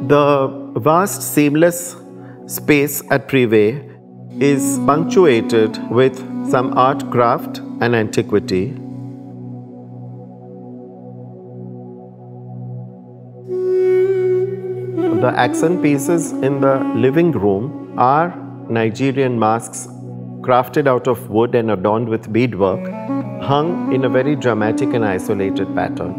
The vast seamless space at Privé is punctuated with some art, craft and antiquity. The accent pieces in the living room are Nigerian masks crafted out of wood and adorned with beadwork, hung in a very dramatic and isolated pattern.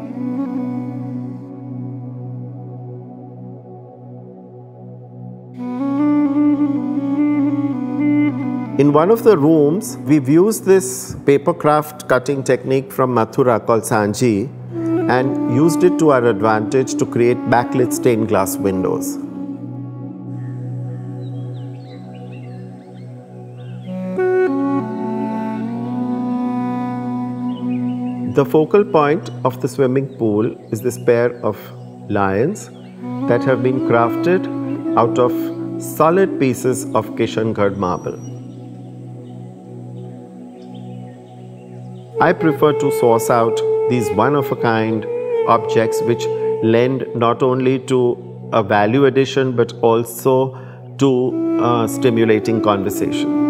In one of the rooms, we've used this paper craft cutting technique from Mathura called Sanji and used it to our advantage to create backlit stained glass windows. The focal point of the swimming pool is this pair of lions that have been crafted out of solid pieces of Kishangarh marble. I prefer to source out these one-of-a-kind objects which lend not only to a value addition but also to stimulating conversation.